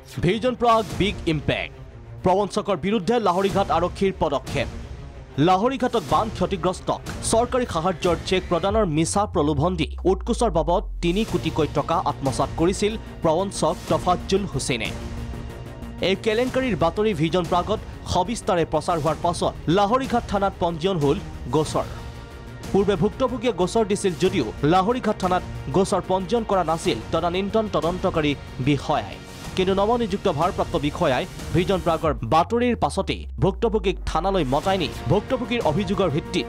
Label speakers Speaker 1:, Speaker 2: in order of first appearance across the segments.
Speaker 1: vision Prag big impact প্ৰবঞ্চকৰ বিৰুদ্ধে লাহৰিঘাট আৰক্ষীৰ পদক্ষেপ লাহৰিঘাটক বান ক্ষতিগ্ৰস্তক চৰকাৰী সাহায্যৰ চেক প্ৰদানৰ মিছা প্ৰলোভন দি উৎকোচৰ বাবদ ৩ কোটিকৈ টকা আত্মসাত কৰিছিল প্ৰবঞ্চক তফাজ্জুল হুছেইনে এই কেলেংকাৰীৰ বাতৰি ভিজন প্ৰাগত সবিস্তাৰে প্ৰচাৰ হোৱাৰ পাছত লাহৰিঘাট থানাত পঞ্জীয়ন হ'ল গোচৰ পূৰ্বে ভুক্তভোগীয়ে গোচৰ দিছিল যদিও লাহৰিঘাট থানাত গোচৰ পঞ্জীয়ন কৰা নাছিল তদানীন্তন তদন্তকাৰী বিষয়াই কিন্তু নৱনিযুক্ত ভাৰপ্ৰাপ্ত বিষয়াই ভিজন প্ৰাগৰ বাতৰিৰ পাছতে ভুক্তভোগীক থানালৈ মতাই নি ভুক্তভোগীৰ অভিযোগৰ ভিত্তিত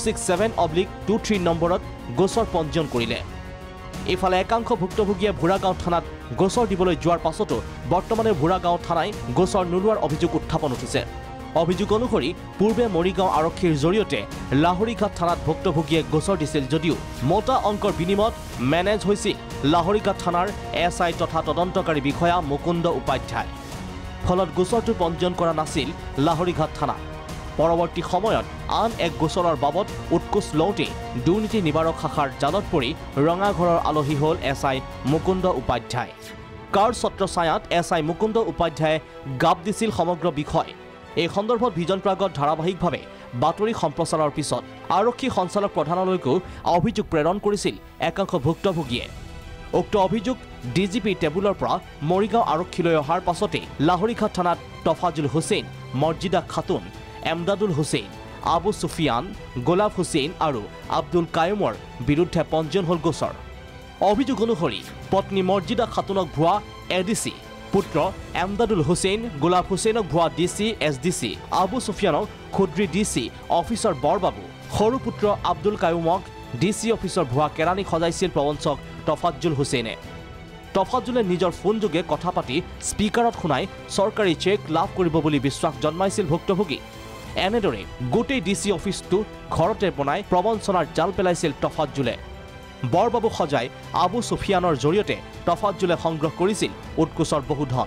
Speaker 1: 267/23 নম্বৰত গোচৰ পঞ্জীয়ন কৰিলে ইফালে একাংশ ভুক্তভোগীয়ে ভুৰাগাঁও থানাত গোচৰ দিবলৈ যোৱাৰ পাছতো বৰ্তমানে ভুৰাগাঁও থানাই গোচৰ নোলোৱাৰ অভিযোগ উত্থাপন উঠিছে অভিযোগ অনুসৰি পূৰ্বে মৰিগাঁও আৰক্ষীৰ জৰিয়তে লাহৰিঘাট থানাত ভুক্তভোগীয়ে গোচৰ দিছিল যদিও মোটা অংকৰ বিনিময়ত মেনেজ হৈছিল লাহৰিঘাট থানাৰ এছআই তথা তদন্তকাৰী বিষয়া মুকুন্দ উপাধ্যায় ফলত গোচৰটো পঞ্জীয়ন কৰা নাছিল লাহৰিঘাট থানা পৰৱৰ্তী সময়ত আন এক গোচৰৰ বাবদ উৎকোচ লওঁতে দুৰ্নীতি নিবাৰক শাখাৰ জালত পৰি ৰঙাঘৰৰ আলহী হ'ল এছআই মুকুন্দ উপাধ্যায় কাৰ ছত্ৰছায়াত এছআই মুকুন্দ উপাধ্যায়ে গাপ দিছিল সমগ্ৰ বিষয় এই সন্দৰ্ভত ভিজন প্ৰাগত ধাৰাবাহিকভাৱে বাতৰি সম্প্ৰচাৰৰ পিছত আৰক্ষী সঞ্চালক প্ৰধানলৈকো অভিযোগ প্ৰেৰণ কৰিছিল একাংশ ভুক্তভোগীয়ে উক্ত অভিযোগ ডিজিপিৰ টেবুলৰ পৰা মৰিগাঁও আৰক্ষীলৈ অহাৰ পাছতে লাহৰিঘাট থানাত তফাজুল হুছেইন মৰ্জিদা খাতুন এমদাদুল হুছেইন আবু সুফিয়ান গোলাপ হুছেইন আৰু আব্দুল কায়ুমৰ বিৰুদ্ধে পঞ্জীয়ন হ'ল গোচৰ অভিযোগ অনুসৰি পত্নী মৰ্জিদা খাতুনক ভুৱা এডিচি পুত্ৰ এমদাদুল হুছেইন গোলাপ হুছেইনক ভুৱা ডিচি এছডিচি আবু সুফিয়ানক খুদ্ৰী ডিচি অফিচাৰ বৰবাবু সৰু পুত্ৰ আব্দুল কায়ুমক ডিচি অফিচৰ ভুৱা কেৰাণী সজাইছিল প্ৰবঞ্চক তফাজ্জুল হুছেইনে তফাজ্জুলে নিজৰ ফোনযোগে কথা পাতি স্পিকাৰত শুনাই চৰকাৰী চেক লাভ কৰিব বুলি বিশ্বাস জন্মাইছিল ভুক্তভোগী এনেদৰে গোটেই ডিচি অফিচটো ঘৰতে বনাই প্ৰবঞ্চনাৰ জাল পেলাইছিল তফাজ্জুলে বৰবাবু সজাই আবু সুফিয়ানৰ জৰিয়তে তফাজ্জুলে সংগ্ৰহ কৰিছিল উৎকোচৰ বহু ধন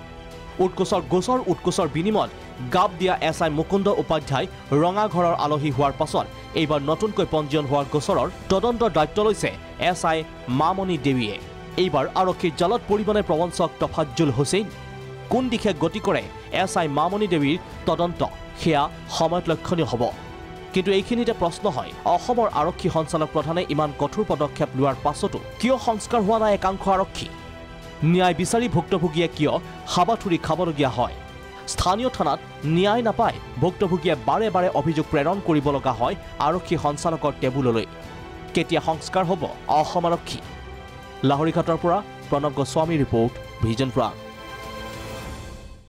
Speaker 1: উৎকোচৰ বিনিময়ত গাপ দিয়া এছআই মুকুন্দ উপাধ্যায় ৰঙাঘৰৰ আলহী হোৱাৰ পাছত এইবাৰ নতুনকৈ পঞ্জীয়ন হোৱাৰ গোচৰৰ তদন্তৰ দায়িত্ব লৈছে এছআই মামণি দেৱীয়ে এইবাৰ আৰক্ষীৰ জালত পৰিবনে প্ৰবঞ্চক তফাজ্জুল হুছেইন কোন দিশে গতি কৰে এছআই মামণি দেৱীৰ তদন্ত সেয়া সময়ত লক্ষণীয় হ'ব কিন্তু এইখিনিতে প্ৰশ্ন হয় অসমৰ আৰক্ষী সঞ্চালক প্ৰধানে ইমান কঠোৰ পদক্ষেপ লোৱাৰ পাছতো কিয় সংস্কাৰ হোৱা নাই একাংশ আৰক্ষী ন্যায় বিচাৰি ভুক্তভোগীয়ে কিয় হাবাথুৰি খাবলগীয়া হয় স্থানীয় থানাত ন্যায় নাপায় ভুক্তভোগীয়ে বাৰে বাৰে অভিযোগ প্ৰেৰণ কৰিব লগা হয় আৰক্ষী সঞ্চালকৰ টেবুললৈ কেতিয়া সংস্কাৰ হ'ব অসম আৰক্ষী লাহৰিঘাটৰ পৰা প্ৰণৱ গোস্বামী ৰিপৰ্ট ভিজন প্ৰাগ